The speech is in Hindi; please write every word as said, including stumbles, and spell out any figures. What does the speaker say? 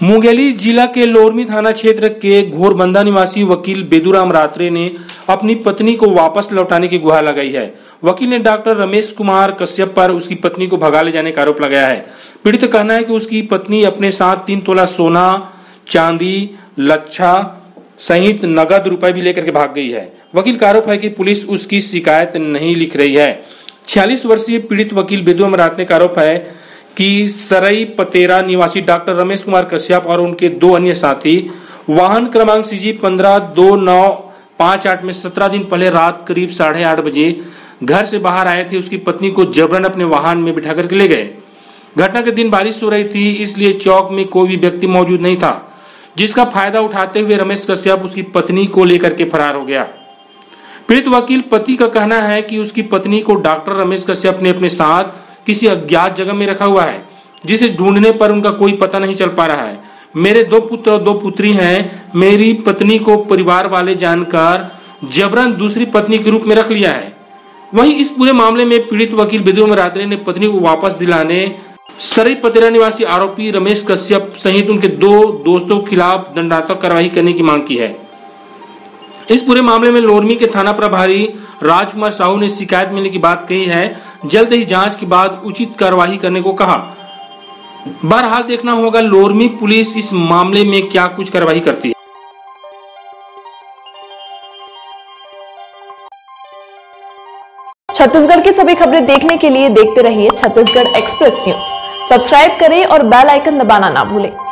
मुंगेली जिला के लोरमी थाना क्षेत्र के घोरबंदा निवासी वकील बेदूराम रात्रे ने अपनी पत्नी को वापस लौटाने की गुहार लगाई है। वकील ने डॉक्टर रमेश कुमार कश्यप पर उसकी पत्नी को भगा ले जाने का आरोप लगाया है। पीड़ित का कहना है कि उसकी पत्नी अपने साथ तीन तोला सोना, चांदी, लच्छा सहित नगद रुपए भी लेकर के भाग गई है। वकील का आरोप है कि पुलिस उसकी शिकायत नहीं लिख रही है। छियालीस वर्षीय पीड़ित वकील बेदूराम रात्रे का आरोप है कि सरई पतेरा निवासी डॉक्टर रमेश कुमार कश्यप और उनके दो अन्य साथी वाहन क्रमांक सी जी पंद्रह दो नौ पांच आठ में सत्रह दिन पहले रात करीब साढ़े आठ बजे घर से बाहर आए थे। उसकी पत्नी को जबरन अपने वाहन में बिठा करके ले गए। घटना के दिन बारिश हो रही थी, इसलिए चौक में कोई भी व्यक्ति मौजूद नहीं था, जिसका फायदा उठाते हुए रमेश कश्यप उसकी पत्नी को लेकर के फरार हो गया। पीड़ित वकील पति का कहना है कि उसकी पत्नी को डॉक्टर रमेश कश्यप ने अपने साथ किसी अज्ञात जगह में रखा हुआ है, जिसे ढूंढने पर उनका कोई पता नहीं चल पा रहा है। मेरे दो पुत्र और दो पुत्री हैं। मेरी पत्नी को परिवार वाले जानकर जबरन दूसरी पत्नी के रूप में रख लिया है। वहीं इस पूरे मामले में पीड़ित वकील बेदूराम रात्रे ने पत्नी को वापस दिलाने सरई पतेरा निवासी आरोपी रमेश कश्यप सहित उनके दो दोस्तों के खिलाफ दंडात्मक कार्रवाई करने की मांग की है। इस पूरे मामले में लोरमी के थाना प्रभारी राजकुमार साहू ने शिकायत मिलने की बात कही है। जल्द ही जांच के बाद उचित कार्रवाई करने को कहा। बहरहाल देखना होगा लोरमी पुलिस इस मामले में क्या कुछ कार्रवाई करती है। छत्तीसगढ़ की सभी खबरें देखने के लिए देखते रहिए छत्तीसगढ़ एक्सप्रेस न्यूज। सब्सक्राइब करें और बेल आइकन दबाना ना भूलें।